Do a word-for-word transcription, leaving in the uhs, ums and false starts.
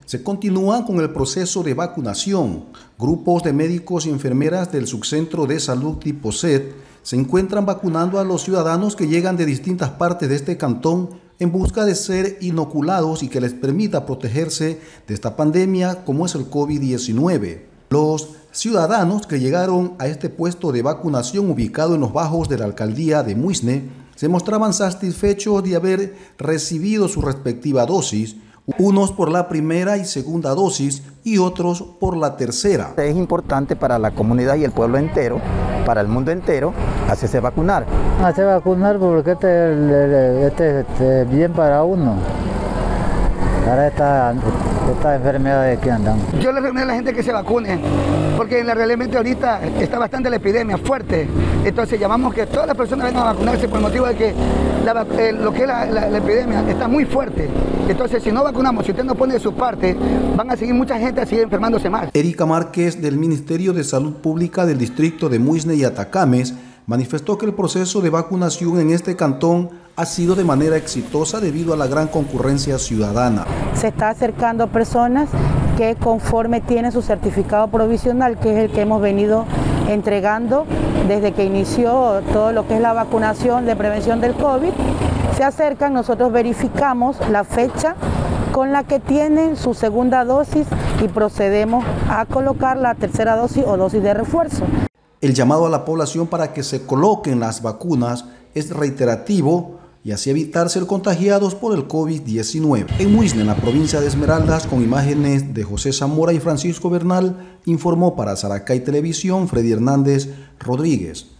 Se continúa con el proceso de vacunación. Grupos de médicos y enfermeras del Subcentro de Salud tipo C E T se encuentran vacunando a los ciudadanos que llegan de distintas partes de este cantón en busca de ser inoculados y que les permita protegerse de esta pandemia como es el COVID diecinueve. Los ciudadanos que llegaron a este puesto de vacunación ubicado en los bajos de la alcaldía de Muisne se mostraban satisfechos de haber recibido su respectiva dosis, unos por la primera y segunda dosis y otros por la tercera. Es importante para la comunidad y el pueblo entero, para el mundo entero, hacerse vacunar. Hacerse vacunar porque este, este, este es bien para uno, para esta, esta enfermedad que andan. Yo le recomiendo a la gente que se vacune, porque realmente ahorita está bastante la epidemia fuerte. Entonces llamamos que todas las personas vengan a vacunarse por el motivo de que la, eh, lo que es la, la, la epidemia está muy fuerte. Entonces, si no vacunamos, si usted no pone de su parte, van a seguir mucha gente a seguir enfermándose más. Erika Márquez, del Ministerio de Salud Pública del Distrito de Muisne y Atacames, manifestó que el proceso de vacunación en este cantón ha sido de manera exitosa debido a la gran concurrencia ciudadana. Se está acercando personas que conforme tienen su certificado provisional, que es el que hemos venido entregando desde que inició todo lo que es la vacunación de prevención del COVID, se acercan, nosotros verificamos la fecha con la que tienen su segunda dosis y procedemos a colocar la tercera dosis o dosis de refuerzo. El llamado a la población para que se coloquen las vacunas es reiterativo y así evitar ser contagiados por el COVID diecinueve. En Muisne, en la provincia de Esmeraldas, con imágenes de José Zamora y Francisco Bernal, informó para Saracay Televisión Freddy Hernández Rodríguez.